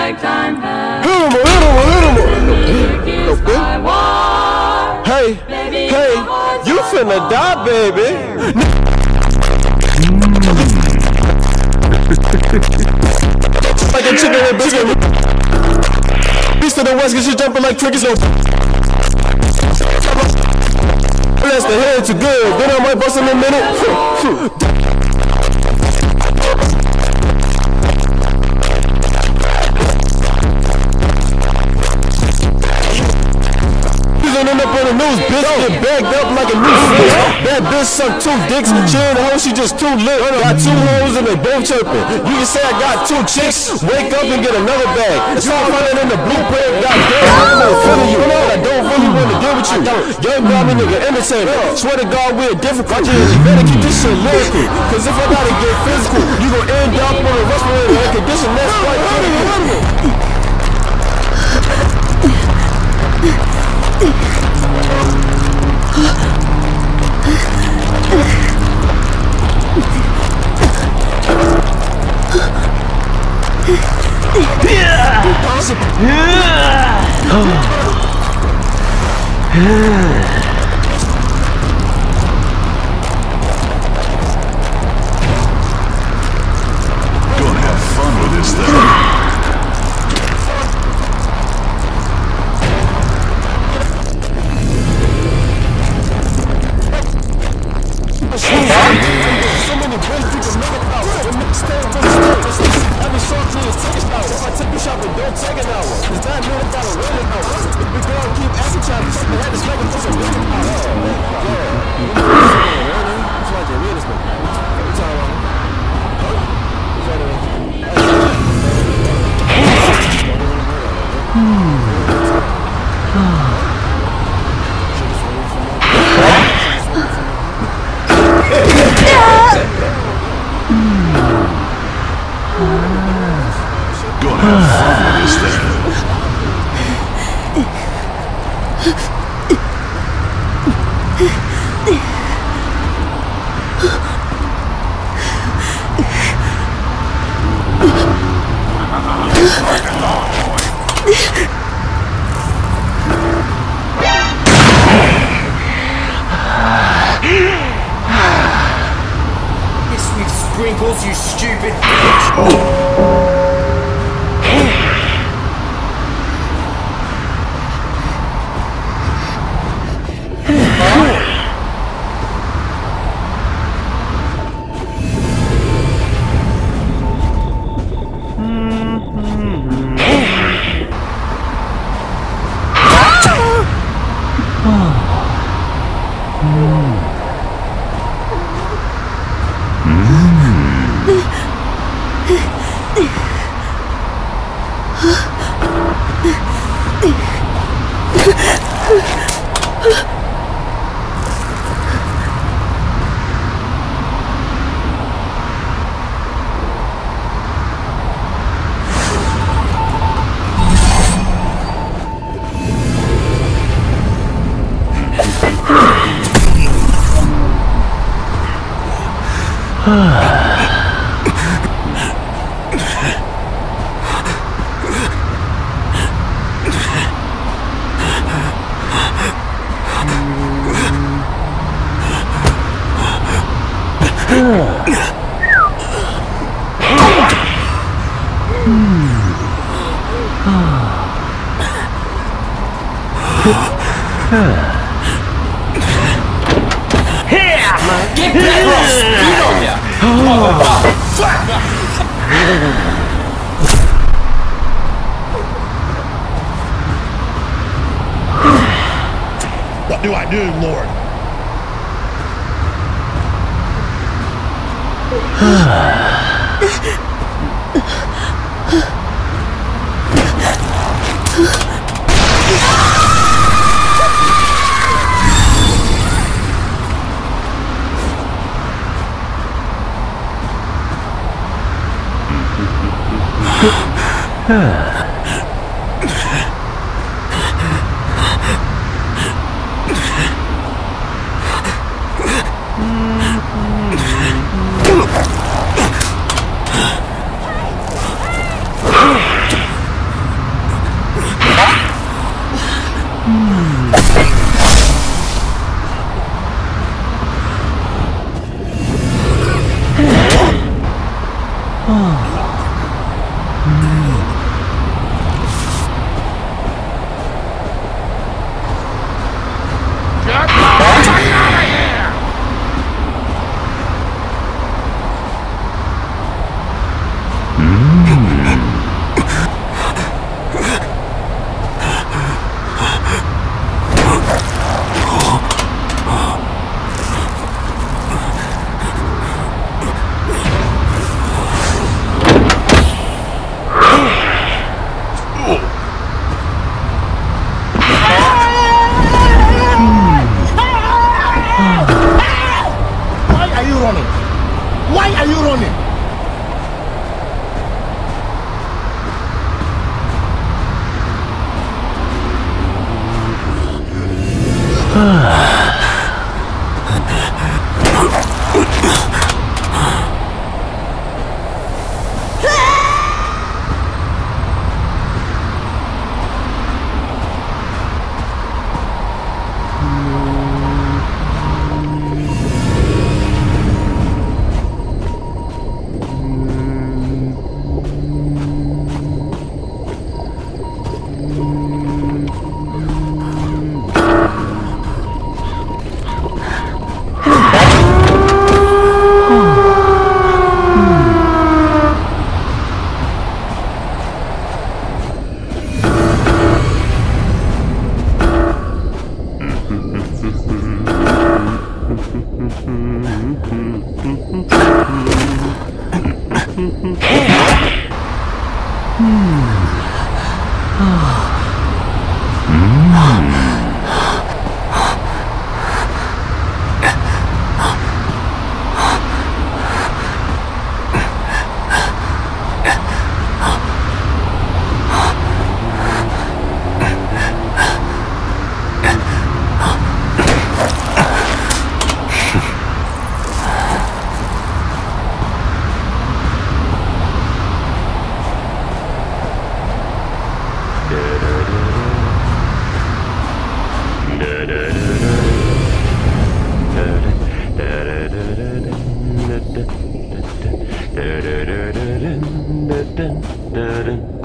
ragtime band. Hit him. Hey, hey, you finna die, baby. Like a chicken and biscuit. Beast of the West, get you jumping like crickets. No. That's the head too good. Then I might bust in a minute. End up on the news, bitch, get bagged up like a new fish. That bitch sucked 2 dicks, she in the hoe, she just too lit. Got 2 hoes and they both chirping. You can say I got 2 chicks, wake up and get another bag. It's all running in the blueprint, goddamn, I'm not feeling you. I don't really want to deal with you. Young Bobby nigga, entertainer. Swear to God, we're different. You better keep this shit lyrical. Cause if I gotta get physical, you gon' end up on a respirator air condition. That's quite critical. Gonna have fun with this thing. This with sprinkles, you stupid bitch! Get back off! Speed on ya! What do I do, Lord? Why are you running? Da-da-da-da-da.